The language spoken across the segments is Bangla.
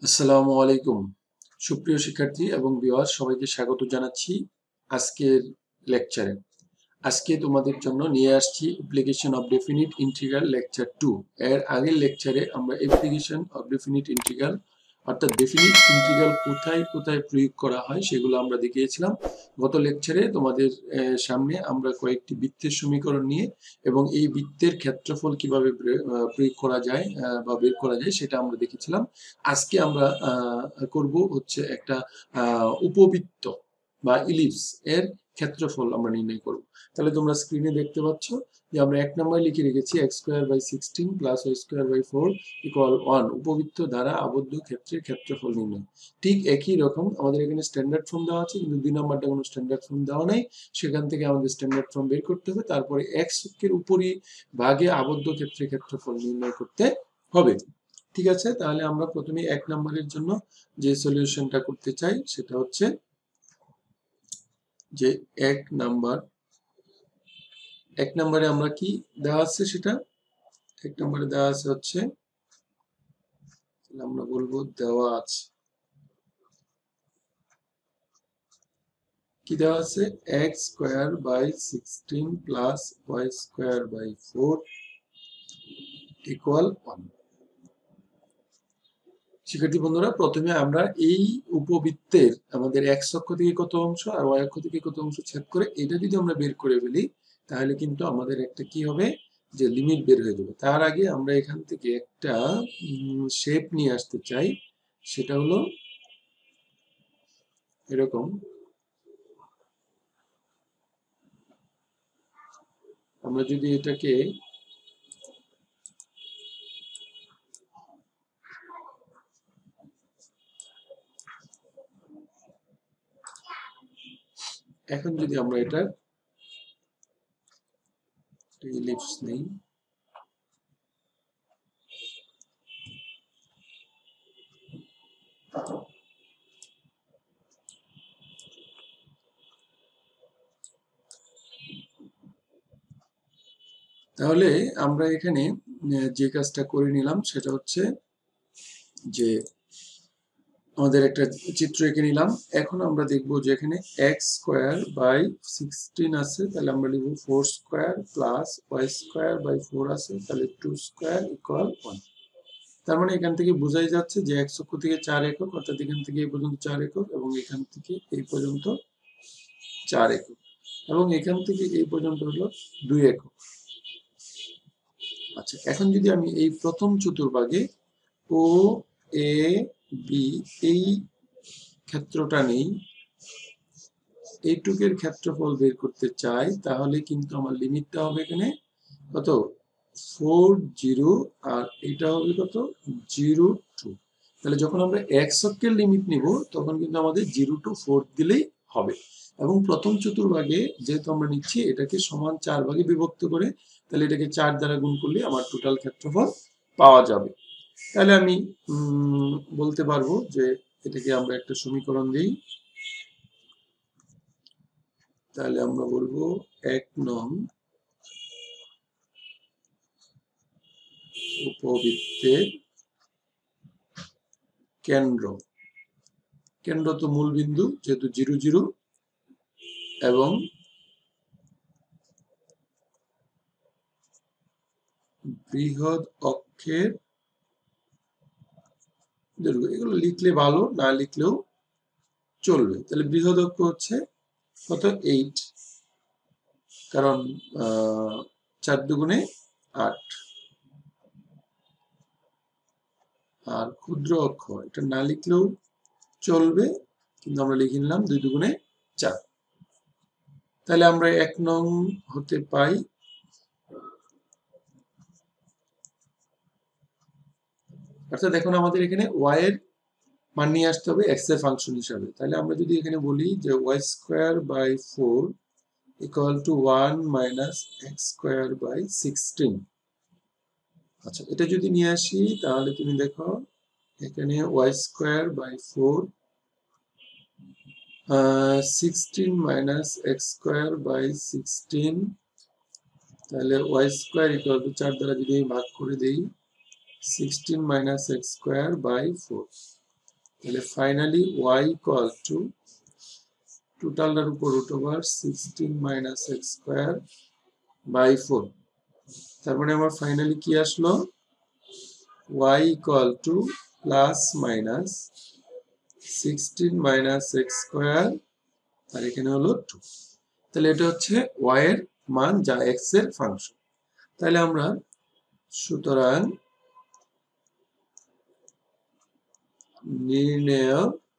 আসসালামু আলাইকুম সুপ্রিয় শিক্ষার্থী এবং ভিউয়ার সবাইকে স্বাগত জানাচ্ছি আজকের লেকচারে। আজকে তোমাদের জন্য নিয়ে আসছি application of definite integral lecture 2। এর আগের লেকচারে আমরা অ্যাপ্লিকেশন অফ ডেফিনিট ইন্টিগ্রাল অর্থাৎ ডেফিনিট ইন্টিগ্রাল কোথায় কোথায় প্রয়োগ করা হয় সেগুলো আমরা দেখিয়েছিলাম। গত লেকচারে তোমাদের সামনে আমরা কয়েকটি বৃত্তের সমীকরণ নিয়ে এবং এই বৃত্তের ক্ষেত্রফল কিভাবে প্রয়োগ করা যায় বা বের করা যায় সেটা আমরা দেখেছিলাম। আজকে আমরা করব হচ্ছে একটা উপবৃত্ত বা ইলিপস এর ক্ষেত্রফল আমরা নির্ণয় করব। তাহলে তোমরা স্ক্রিনে দেখতে পাচ্ছ যে আমরা এক নম্বরে লিখে রেখেছি x²/16 + y²/4 = 1 উপবৃত্ত দ্বারা আবদ্ধ ক্ষেত্রের ক্ষেত্রফল নির্ণয়। ঠিক একই রকম আমাদের এখানে স্ট্যান্ডার্ড ফর্ম দেওয়া আছে, কিন্তু 2 নম্বরটা কোনো স্ট্যান্ডার্ড ফর্ম দেওয়া নাই। সেখান থেকে আমাদের স্ট্যান্ডার্ড ফর্ম বের করতে হবে, তারপরে x অক্ষের উপরই ভাগে আবদ্ধ ক্ষেত্রের ক্ষেত্রফল নির্ণয় করতে হবে। ঠিক আছে, তাহলে আমরা প্রথমে এক নম্বরের জন্য যে সলিউশনটা করতে চাই সেটা হচ্ছে যে এক নম্বরে আমরা কি দেওয়া আছে সেটা এক নম্বরে দেওয়া আছে হচ্ছে আমরা বলবো দেওয়া আছে কি দেওয়া আছে x²/16 + y²/4 = 1। শিক্ষার্থী বন্ধুরা, প্রথমে আমরা এই উপবৃত্তের আমাদের x অক্ষ থেকে কত অংশ আর y অক্ষ থেকে কত অংশ ছেদ করে এটা যদি আমরা বের করে ফেলি তাহলে কিন্তু আমাদের একটা কি হবে যে লিমিট বের হয়ে যাবে। তার আগে আমরা এখান থেকে একটা শেপ নিয়ে আসতে চাই, সেটা হলো এরকম। আমরা যদি এটাকে এখন যদি আমরা এটা ইলিপস নেই, তাহলে আমরা এখানে যে কাজটা করে নিলাম সেটা হচ্ছে যে আমাদের একটা চিত্র এঁকে নিলাম। এখন আমরা দেখবো যে এখানে x²/16 আছে, তাহলে আমরা লিখবো 4² + y²/4 আছে, তাহলে 2² = 1। তার মানে এখান থেকে বোঝাই যাচ্ছে যে x অক্ষ থেকে 4 একক, অর্থাৎ এখান থেকে এই পর্যন্ত 4 একক এবং এখান থেকে এই পর্যন্ত 4 একক এবং এখান থেকে এই পর্যন্ত হলো 2 একক। আচ্ছা, এখন যদি আমি এই প্রথম চতুর্ভাগে ও এ বি এই ক্ষেত্রটা নেই, এইটুকের ক্ষেত্রফল বের করতে চাই, তাহলে কিন্তু আমার লিমিটটা হবে এখানে কত 4 0 আর এটা হবে কত 0 2। তাহলে যখন আমরা x অক্ষের লিমিট নিব তখন কিন্তু আমাদের 0 to 4 দিলেই হবে। এবং প্রথম চতুর্ভাগে যেহেতু আমরা নিচ্ছি এটাকে সমান 4 ভাগে বিভক্ত করে, তাহলে এটাকে 4 দ্বারা গুণ করলে আমার টোটাল ক্ষেত্রফল পাওয়া যাবে। তাহলে আমি বলতে পারবো যে এটাকে আমরা একটা সমীকরণ দিই। তাহলে আমরা বলবো 1 নং উপবৃত্তের কেন্দ্র তো মূল বিন্দু যেহেতু 0 0 এবং বৃহৎ অক্ষের দৈর্ঘ্য, এগুলো লিখলে ভালো, না লিখলেও চলবে। তাহলে বৃহৎ অক্ষ হচ্ছে কত 8, কারণ 4 দুগুণে 8, আর ক্ষুদ্র অক্ষ এটা না লিখলেও চলবে, কিন্তু আমরা লিখে নিলাম 2 দুগুণে 4। তাহলে আমরা 1 নং হতে পাই অর্থাৎ এখন আমাদের এখানে y এর মান নিয়ে আসতে হবে x এর ফাংশন হিসাবে। তাহলে আমরা যদি এখানে বলি যে y²/4 = 1 - x²/16। আচ্ছা, এটা যদি নিয়ে আসি তাহলে তুমি দেখো এখানে y²/4 16 - x²/16, তাহলে y² = 4 দ্বারা যদি ভাগ করে দেই 16 - x²/4, তাহলে ফাইনালি y ইকুয়াল টু টোটালটার উপর root over 16 minus x square by 4। তার মানে আমার ফাইনালি কি আসলো, y equal to plus minus 16 minus x square আর এখানে হলো 2। তাহলে এটা হচ্ছে y এর মান যা x এর ফাংশন। তাহলে আমরা সুতরাং নির্ণেয়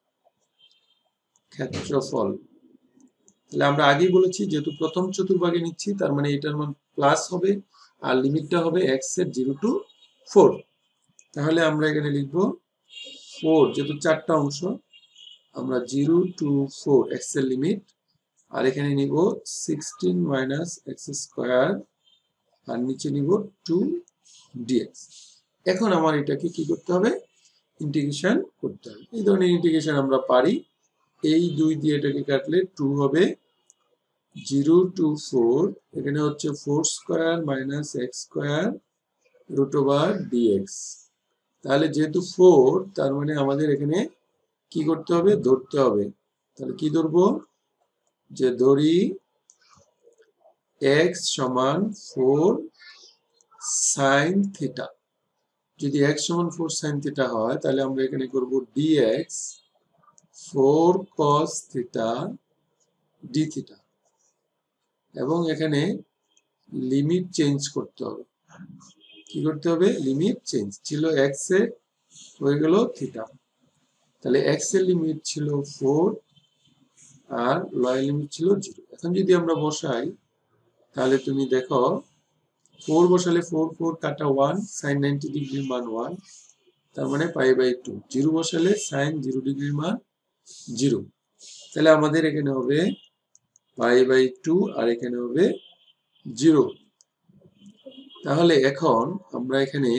ক্ষেত্রফল, তাহলে আমরা আগেই বলেছি যেহেতু প্রথম চতুর্ভাগে নিচ্ছি তার মানে এটার মান প্লাস হবে আর লিমিটটা হবে x এর 0 to 4। তাহলে আমরা এখানে লিখব 4, যেহেতু চারটা অংশ আমরা 0 to 4 x এর লিমিট, আর এখানে নিব 16 মাইনাস এক্স স্কোয়ার আর নিচে নিব 2 dx। এখন আমার এটাকে কি করতে হবে, ইন্টিগ্রেশন করতে হবে। এই ধরনের ইন্টিগ্রেশন আমরা পারি। এই 2 দিয়ে এটাকে কাটলে 2 হবে, 0 to 4 এখানে হচ্ছে 4 square minus x square root over dx। তাহলে যেহেতু 4 তার মানে আমাদের এখানে কি করতে হবে, ধরতে হবে। তাহলে কি ধরবো, যে ধরি x সমান 4 সাইন থিটা। যদি x সমান 4 সাইন থিটা হয় তাহলে আমরা এখানে করব dx 4 cos theta d theta, এবং এখানে লিমিট চেঞ্জ করতে হবে। কি করতে হবে, লিমিট চেঞ্জ, ছিল x এ হয়ে গেল থিটা। তাহলে x এর লিমিট ছিল 4 আর লয়ের লিমিট ছিল 0। এখন যদি আমরা বসাই তাহলে তুমি দেখো 4 বসালে 4 4 কাটা 1 sin 90 ডিগ্রির মান 1, তার মানে পাই বাই 2। 0 বসালে sin 0 ডিগ্রির মান 0। তাহলে আমাদের এখানে হবে পাই বাই 2 আর এখানে হবে 0। তাহলে এখন আমরা এখানে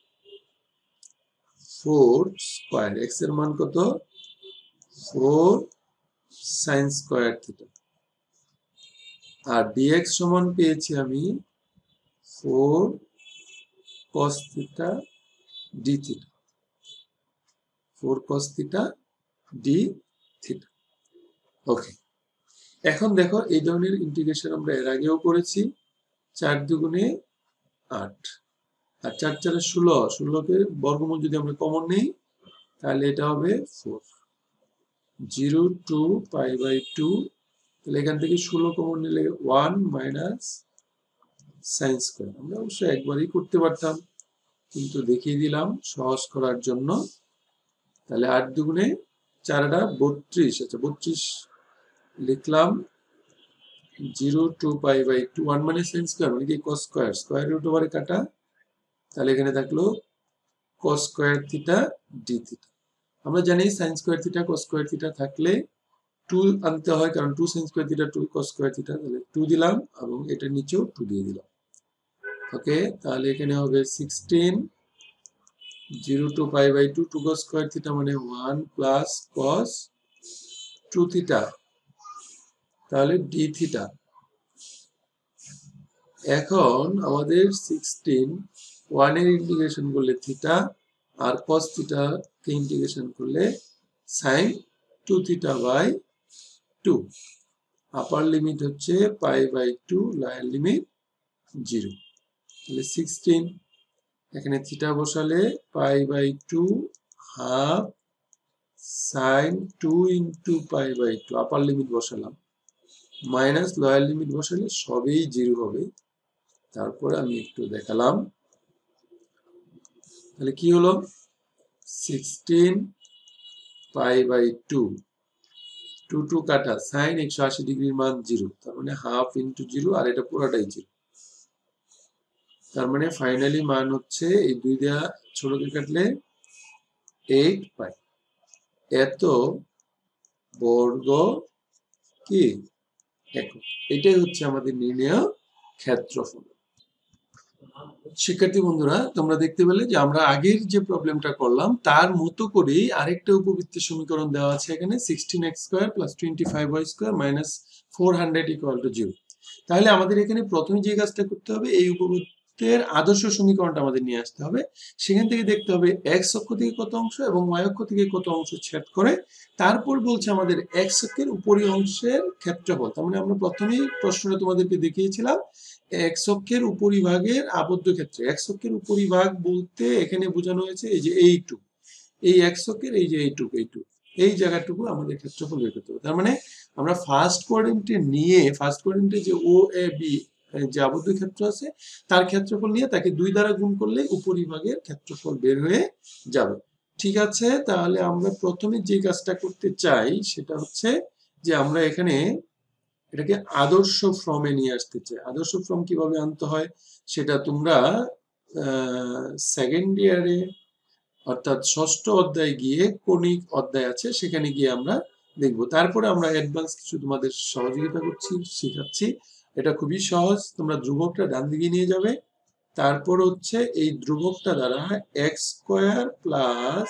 4 স্কয়ার, x এর মান কত, 4 sin স্কয়ার থিটা, আর dx সমান পেয়েছি আমি 4 cos theta d theta, 4 cos theta d theta. Okay, এখন দেখো এই ধরনের ইন্টিগ্রেশন আমরা এর আগেও করেছি। 4 দুগুণে 8 আর 4 4 16, 16কে বর্গমূল যদি আমরা কমন নেই তাহলে এটা হবে 4, 0 to পাই বাই 2। তাহলে এখান থেকে 16 কমন নিলে 1 মাইনাস সাইন স্কয়ার। আমরা অবশ্য একবারই করতে পারতাম, কিন্তু দেখিয়ে দিলাম সহজ করার জন্য। তাহলে 8 দুগুণে 4 32, আচ্ছা 32 লিখলাম, 0 to পাই বাই 2, 1 মানে সাইন স্কয়ার মানে কি cos স্কয়ার, স্কয়ার রুট ওভারে কাটা। তাহলে এখানে থাকলো cos square theta d theta. আমরা জানি sine square theta cos square theta থাকলে 2 আনতে হয়, কারণ 2 sin square theta 2 cos square theta. তাহলে 2 দিলাম এবং এটার নিচেও 2 দিয়ে দিলাম। ওকে, তাহলে এখানে হবে 16, 0 to pi by 2, 2 cos square theta মানে 1 প্লাস cos 2 থিটা, তাহলে d থিটা। এখন আমাদের 16 1 এর ইন্টিগ্রেশন করলে থিটা আর cos থিটা কে ইন্টিগ্রেশন করলে sin 2 theta by 2। Upper limit হচ্ছে পাই বাই 2, লোয়ার লিমিট 0। তাহলে 16, এখানে থিটা বসালে pi by 2 half sin 2 into pi by 2, upper limit বসালাম, মাইনাস লোয়ার লিমিট বসালে সবই 0 হবে। তারপরে আমি একটু দেখালাম, তাহলে কি হলো, 16 পাই বাই 2, 2 2 কাটা সাইন 180 ডিগ্রির মান 0, তার মানে হাফ ইন্টু 0 আর এটা পুরোটাই 0। তার মানে ফাইনালি মান হচ্ছে এই 2 দেয়া ছোটকে কাটলে 8 পাই। এত বর্গ কি একক। এটাই হচ্ছে আমাদের নির্ণেয় ক্ষেত্রফল। শিক্ষার্থী বন্ধুরা, তোমরা দেখতে পেলে যে আমরা আগের যে প্রবলেমটা করলাম তার মতো করেই আরেকটা উপবৃত্তের সমীকরণ দেওয়া আছে এখানে, 16x square plus 25y square minus 400 equal to 0। তাহলে আমাদের এখানে প্রথমে যে কাজটা করতে হবে, এই উপবৃত্তের আদর্শ সমীকরণটা আমাদের নিয়ে আসতে হবে। সেখান থেকে দেখতে হবে এক্স অক্ষ থেকে কত অংশ এবং ওয়াই অক্ষ থেকে কত অংশ ছেদ করে, তারপর বলছে আমাদের এক্স অক্ষের উপরি অংশের ক্ষেত্রফল। তার মানে আমরা প্রথমেই প্রশ্নটা তোমাদেরকে দেখিয়েছিলাম এক্স অক্ষের উপরিভাগের আবদ্ধ ক্ষেত্রে। এক্স অক্ষের উপরিভাগ বলতে এখানে বোঝানো হয়েছে এই যে এইটুকু, এই এক্স অক্ষের এই যে এইটুকু এই জায়গাটুকু আমাদের ক্ষেত্রফল বের করতে হবে। তার মানে আমরা ফার্স্ট কোঅর্ডিনেটে নিয়ে, ফার্স্ট কোঅর্ডিনেটে যে ও এ বি যে আবদ্ধ ক্ষেত্র আছে তার ক্ষেত্রফল নিয়ে তাকে 2 দ্বারা গুণ করলে উপরিভাগের ক্ষেত্রফল বের হয়ে যাবে। ঠিক আছে, তাহলে আমরা প্রথমে যে কাজটা করতে চাই সেটা হচ্ছে যে আমরা এখানে এটাকে আদর্শ ফর্মে নিয়ে আসতে চাই। আদর্শ ফর্ম কিভাবে আনতে হয় সেটা তোমরা সেকেন্ড ইয়ারে অর্থাৎ ষষ্ঠ অধ্যায়ে গিয়ে কণিক অধ্যায় আছে সেখানে গিয়ে আমরা দেখব। তারপরে আমরা অ্যাডভান্স কিছু তোমাদের সহযোগিতা করছি, শেখাচ্ছি। এটা খুবই সহজ। তোমরা ধ্রুবকটা ডান দিকে নিয়ে যাবে, তারপর হচ্ছে এই ধ্রুবকটা দ্বারা x square plus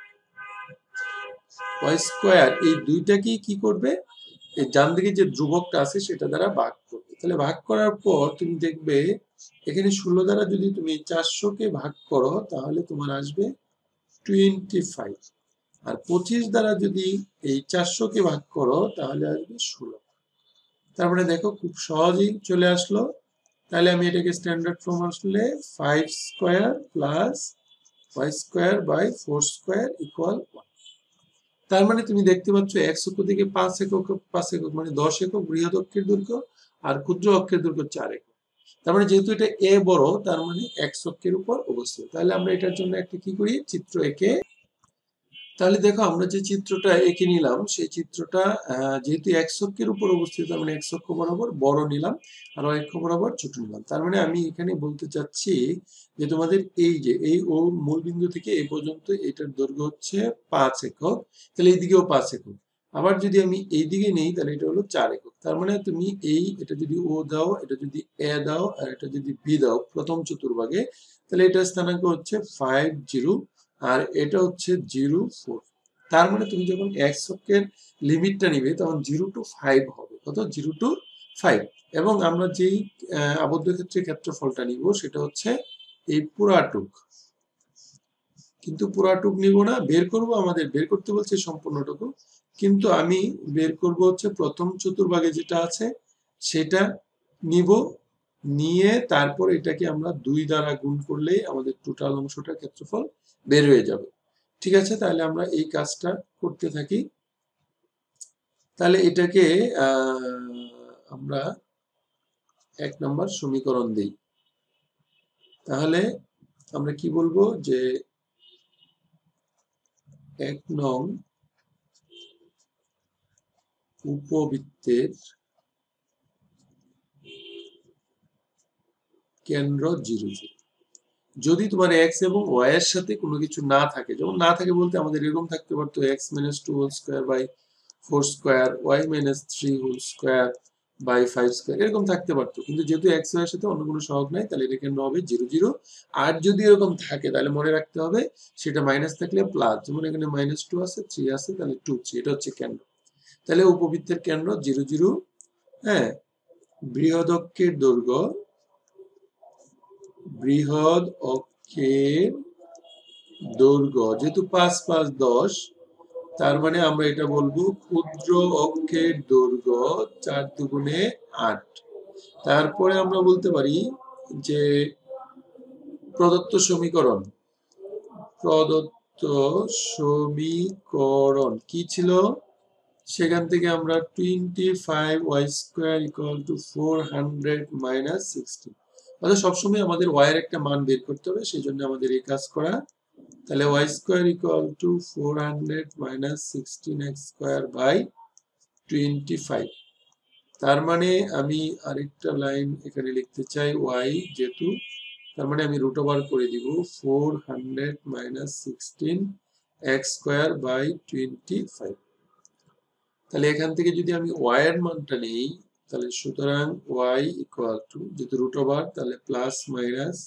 y square এই দুইটাকেই কি করবে, এই ডান দিকে যে ধ্রুবকটা আছে সেটা দ্বারা ভাগ করবে। তাহলে ভাগ করার পর তুমি দেখবে এখানে 16 দ্বারা যদি তুমি 400 কে ভাগ করো তাহলে তোমার আসবে 25, আর 25 দ্বারা যদি এই 400 কে ভাগ করো তাহলে আসবে 16। তারপরে দেখো খুব সহজেই চলে আসলো। তাহলে আমি এটাকে স্ট্যান্ডার্ড ফর্ম আসলে 5 square plus y square by 4 square equal 1। তার মানে তুমি দেখতে পাচ্ছ এক্স অক্ষ থেকে 5 একক, 5 একক মানে 10 একক বৃহৎ অক্ষের দৈর্ঘ্য, আর ক্ষুদ্র অক্ষের দৈর্ঘ্য 4 একক। তার মানে যেহেতু এটা এ বড়, তার মানে এক্স অক্ষের উপর অবস্থিত। তাহলে আমরা এটার জন্য একটা কি করি, চিত্র এঁকে। তাহলে দেখো আমরা যে চিত্রটা এঁকে নিলাম সেই চিত্রটা যেহেতু এক্স অক্ষের উপর অবস্থিত, তার মানে এক্স অক্ষ বরাবর বড় নিলাম আর ওয়াই অক্ষ বরাবর ছোট নিলাম। তার মানে আমি এখানে বলতে চাচ্ছি যে তোমাদের এই যে এই ও মূল বিন্দু থেকে এই পর্যন্ত এটার দৈর্ঘ্য হচ্ছে 5 একক, তাহলে এইদিকেও 5 একক। আবার যদি আমি এইদিকে নেই তাহলে এটা হলো 4 একক। তার মানে তুমি এটা যদি ও দাও, এটা যদি এ দাও, আর এটা যদি বি দাও প্রথম চতুর্ভাগে, তাহলে এটা স্থানাঙ্ক হচ্ছে 5 0 আর এটা হচ্ছে 0 4। তার মানে তুমি যখন এক্স অক্ষের লিমিটটা নিবে তখন 0 to 5 হবে। কত? 0 to 5। এবং আমরা যেই আবদ্ধ ক্ষেত্রের ক্ষেত্রফলটা নিব সেটা হচ্ছে এই পুরাটুক, কিন্তু পুরাটুক নিব না, বের করব, আমাদের বের করতে বলছে সম্পূর্ণটুকু, কিন্তু আমি বের করব হচ্ছে প্রথম চতুর্ভাগে যেটা আছে সেটা নিব, নিয়ে তারপর এটাকে আমরা 2 দ্বারা গুণ করলেই আমাদের টোটাল অংশটা ক্ষেত্রফল বের হয়ে যাবে। ঠিক আছে, তাহলে আমরা এই কাজটা করতে থাকি। তাহলে এটাকে আমরা 1 নম্বর সমীকরণ দিই। তাহলে আমরা কি বলবো যে 1 নং উপবৃত্তের কেন্দ্র 0 0। যদি তোমার এক্স এবং ওয়াই এর সাথে কোনো কিছু না থাকে, যেমন না থাকে বলতে আমাদের এরকম থাকতে পারতো x - 2 whole square by 4 square, y - 3 whole square by 5 square, এরকম থাকতে পারতো। কিন্তু যেহেতু x y এর সাথে অন্য কোনো সহগ নাই, তাহলে এটা কেন হবে 0 0। আর যদি এরকম থাকে তাহলে মনে রাখতে হবে সেটা মাইনাস থাকলে প্লাস, যেমন এখানে -2 আছে, 3 আছে, তাহলে 2 3, এটা হচ্ছে কেন্দ্র। তাহলে উপবৃত্তের কেন্দ্র 0 0। হ্যাঁ, বৃহৎ অক্ষের দৈর্ঘ্য, বৃহৎ অক্ষের দৈর্ঘ্য যেহেতু 5 5 10, তার মানে আমরা এটা বলবো ক্ষুদ্র অক্ষের দৈর্ঘ্য 4 দুগুণে 8। তারপরে আমরা বলতে পারি যে প্রদত্ত সমীকরণ কি ছিল, সেখান থেকে আমরা 25y square equal to 400 minus 16, অর্থাৎ সবসময় আমাদের y এর একটা মান বের করতে হবে, সেই জন্য আমাদের এই কাজ করা। তাহলে y square equal to 400 minus 16x square by 25। তার মানে আমি আরেকটা লাইন এখানে লিখতে চাই y যেহেতু, তার মানে আমি রুট ওভার করে দিব 400 মাইনাস 16x স্কয়ার বাই 25। তাহলে এখান থেকে যদি আমি y এর মানটা নেই তাহলে সুতরাং y ইকুয়াল টু, যেহেতু রুট ওভার তাহলে plus minus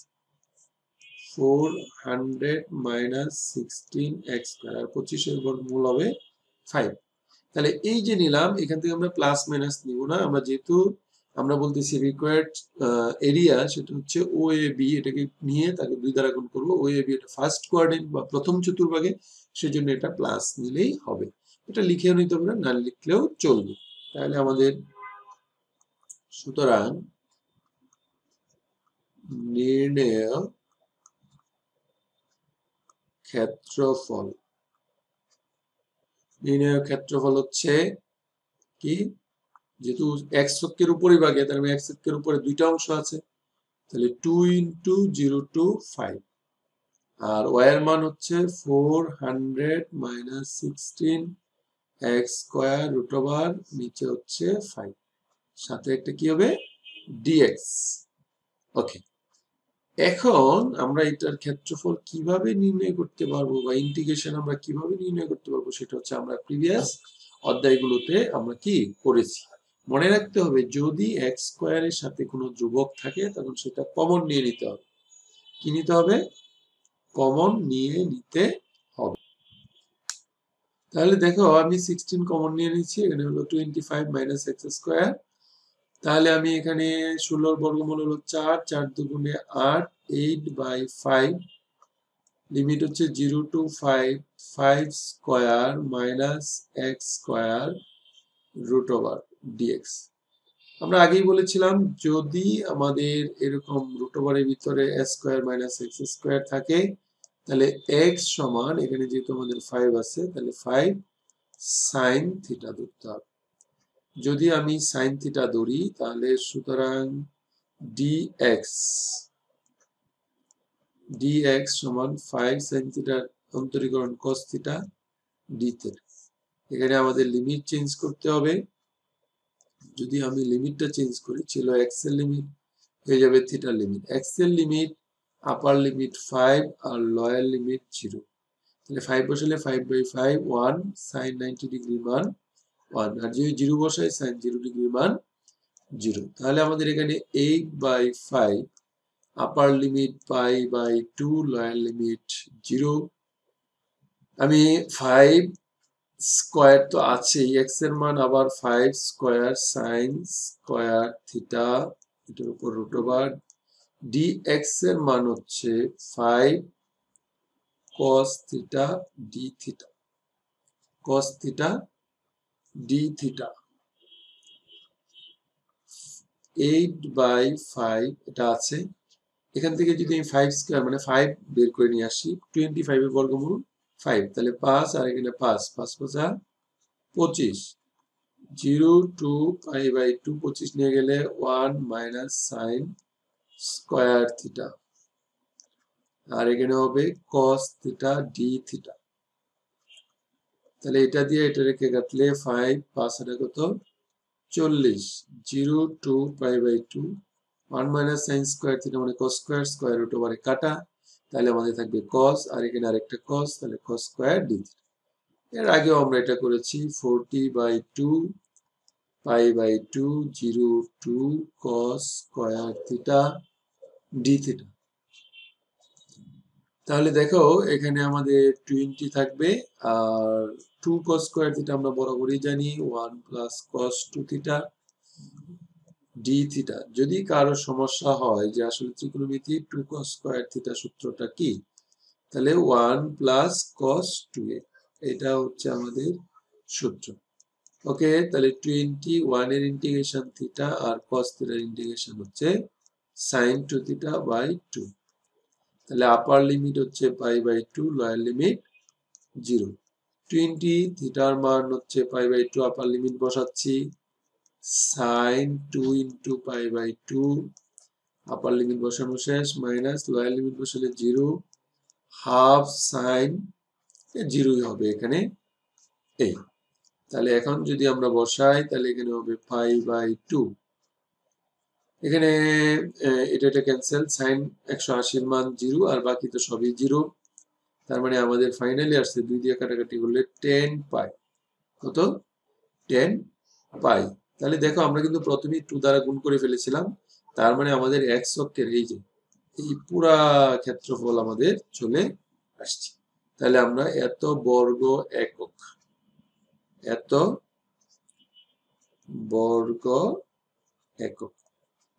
400 minus 16x square, আর 25 এর বর্গমূল হবে 5। তাহলে এই যে নিলাম, এখান থেকে আমরা প্লাস মাইনাস নিব না, আমরা যেহেতু আমরা বলতেছি রিকোয়ার্ড এরিয়া, সেটা হচ্ছে ও এ বি, এটাকে নিয়ে তাকে 2 দ্বারা গুণ করবো। ও এ বি এটা ফার্স্ট কোয়াড্রেন্ট বা প্রথম চতুর্ভাগে, সেজন্য এটা প্লাস নিলেই হবে। এটা লিখেও নিতে পারে, না লিখলেও চলবে। তাহলে আমাদের সুতরাং নির্ণেয় ক্ষেত্রফল, নির্ণেয় ক্ষেত্রফল হচ্ছে কি, যেহেতু এক্স অক্ষের উপরিভাগে, তার মানে এক্স অক্ষের উপরে দুইটা অংশ আছে, তাহলে 2 × 0 to 5, আর ওয়াই এর মান হচ্ছে 400 - 16 এক্স স্কয়ার রুট ওভার নিচে হচ্ছে 5, সাথে একটা কি হবে ডিএক্স। ওকে, এখন আমরা এটার ক্ষেত্রফল কিভাবে নির্ণয় করতে পারবো বা ইন্টিগ্রেশন আমরা কিভাবে নির্ণয় করতে পারবো, সেটা হচ্ছে আমরা প্রিভিয়াস অধ্যায়গুলোতে আমরা কি করেছি। মনে রাখতে হবে, যদি এক্স স্কয়ারের সাথে কোনো ধ্রুবক থাকে তখন সেটা কমন নিয়ে নিতে হবে। কি নিতে হবে? কমন নিয়ে নিতে হবে। তাহলে দেখো, আমি 16 কমন নিয়ে নিচ্ছি, এখানে হলো 25 - এক্স স্কয়ার। তাহলে আমি এখানে 16 বর্গমূল হলো 4, 4 দুগুণে 8, 8/5, লিমিট হচ্ছে 0 to 5, 5 square minus x square root over dx. আমরা আগেই বলেছিলাম, যদি আমাদের এরকম রুট ওভারের ভিতরে a square minus x square থাকে, তাহলে এক্স সমান, এখানে যেহেতু আমাদের 5 আছে, তাহলে 5 সাইন থিটা ধরতে হবে। যদি আমি সাইন থিটা ধরি, তাহলে সুতরাং ডিএক্স সমান 5 সাইন থিটার অন্তরীকরণ কস থিটা ডি থিটা। এখানে আমাদের লিমিট চেঞ্জ করতে হবে। যদি আমি লিমিটটা চেঞ্জ করি, ছিল এক্স এর লিমিট, হয়ে যাবে থিটার লিমিট। এক্স এর লিমিট আপার লিমিট 5 আর লোয়ার লিমিট 0। তাহলে 5 বসালে 5/5 1 সাইন 90 ডিগ্রি মান 1, আর যদি 0 বসাই সাইন 0 ডিগ্রি মান 0। তাহলে আমাদের এখানে 8/5 আপার লিমিট π/2 লোয়ার লিমিট 0। আমি 5 স্কয়ার তো আছেই, এক্স এর মান আবার 5 স্কয়ার সাইন স্কয়ার থিটা, এটার উপর রুট ওভার ডিএক্স এর মান হচ্ছে 5 cos theta d theta, cos theta d theta. 8/5 এটা আছে, এখান থেকে যদি আমি 5 স্কয়ার মানে 5 বের করে নিয়ে আসি, 25 এর বর্গমূল 5, তাহলে 5 আর এখানে 5, 5 5 25, 0 to π/2, 25 নিয়ে গেলে 1 মাইনাস সাইন স্কয়ার থিটা, আর এখানে হবে cos থিটা ডি থিটা। তাহলে এটা দিয়ে এটা রেখে কাটলে 5 5 এটা কত 40, 0 to π/2, 1 minus sine square theta মানে cos স্কয়ার, স্কয়ার রুট ওভারে কাটা, তাহলে আমাদের থাকবে cos, আর এখানে আরেকটা cos, তাহলে cos স্কয়ার ডি থিটা। এর আগেও আমরা এটা করেছি, 40/2 π/2 0 to cos square theta d theta. তাহলে দেখো, এখানে আমাদের 20 থাকবে, আর 2 cos স্কয়ার থিটা আমরা বরাবরই জানি 1 plus cos 2 theta d theta. যদি কারো সমস্যা হয় যে আসলে ত্রিকোণমিতি 2 cos স্কয়ার থিটা সূত্রটা কি, তাহলে 1 প্লাস cos 2a, এটা হচ্ছে আমাদের সূত্র। ওকে, তাহলে 21 এর ইন্টিগ্রেশন থিটা আর cos থিটার ইন্টিগ্রেশন হচ্ছে sin 2 থিটা বাই 2। তাহলে আপার লিমিট হচ্ছে π/2, লোয়ার লিমিট 0। 20 থিটার মান হচ্ছে π/2, আপার লিমিট বসাচ্ছি, sin 2 × π/2, আপার লিমিট বসানো শেষ, মাইনাস লোয়ার লিমিট বসালে 0, হাফ সাইন 0ই হবে এখানে এই। তাহলে এখন যদি আমরা বসাই, তাহলে এখানে হবে π/2, এখানে এটা ক্যান্সেল, সাইন 180 এর মান 0 আর বাকি তো সবই 0। তার মানে আমাদের ফাইনালি আসছে 2 দিয়ে কাটাকাটি করলে 10 পাই। কত? 10 পাই। তাহলে দেখো, আমরা কিন্তু প্রথমেই 2 দ্বারা গুণ করে ফেলেছিলাম, তার মানে আমাদের এক্স অক্ষের এই যে এই পুরা ক্ষেত্রফল আমাদের চলে আসছে। তাহলে আমরা এত বর্গ একক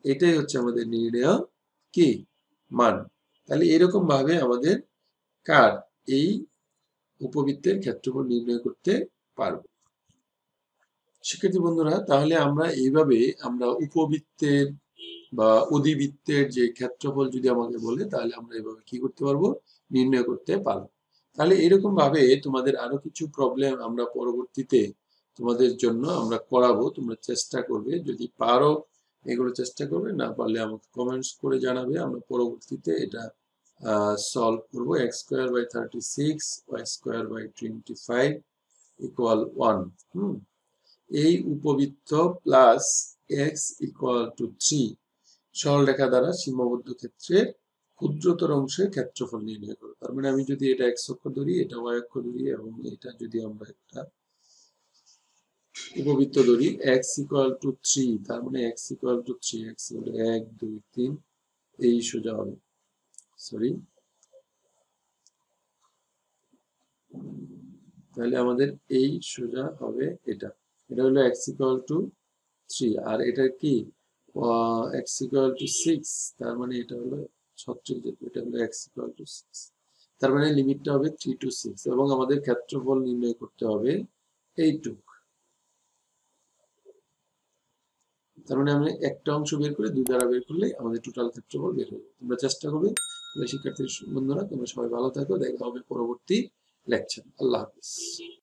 এটাই হচ্ছে আমাদের নির্ণেয় কি মান। তাহলে এরকম ভাবে আমাদের কার এই উপবৃত্তের ক্ষেত্রফল নির্ণয় করতে পারবো। শিক্ষার্থী বন্ধুরা, তাহলে আমরা এইভাবে আমরা উপবৃত্তের বা অধিবৃত্তের যে ক্ষেত্রফল যদি আমাকে বলে, তাহলে আমরা এভাবে কি করতে পারবো, নির্ণয় করতে পারবো। তাহলে এরকম ভাবে তোমাদের আরো কিছু প্রবলেম আমরা পরবর্তীতে তোমাদের জন্য আমরা করাবো। তোমরা চেষ্টা করবে, যদি পারো এগুলো চেষ্টা করবে, না পারলে আমাকে কমেন্টস করে জানাবে। আমরা পরবর্তীতে এটা সলভ করবো। X square by 36 y square by 25 equal 1। এই উপবৃত্ত প্লাস এক্স ইকুয়াল টু 3 সরলরেখা দ্বারা সীমাবদ্ধ ক্ষেত্রের ক্ষুদ্রতর অংশের ক্ষেত্রফল নির্ণয় করো। তার মানে আমি যদি এটা এক্স অক্ষ ধরি, এটা ওয়াই অক্ষ ধরি, এবং এটা যদি আমরা একটা উপবৃত্ত ধরি এক্স ইকুয়াল টু 3, তার মানে x equal to 3, x equal to 1 2 3, এই সোজা হবে, সরি, তাহলে আমাদের এই সোজা হবে এটা। এটা হলো এক্স ইকুয়াল টু 3, আর এটা কি এক্স ইকুয়াল টু 6, তার মানে এটা হলো 36, এটা হলো এক্স ইকুয়াল টু 6, তার মানে লিমিটটা হবে 3 to 6, এবং আমাদের ক্ষেত্রফল নির্ণয় করতে হবে এইটুক। তার মানে আমি একটা অংশ বের করে 2 দ্বারা বের করলে আমাদের টোটাল ক্ষেত্রফল বের হবে। তোমরা চেষ্টা করবে। শিক্ষার্থী বন্ধুরা, তোমরা সবাই ভালো থাকো, দেখা হবে পরবর্তী লেকচার। আল্লাহ হাফিজ।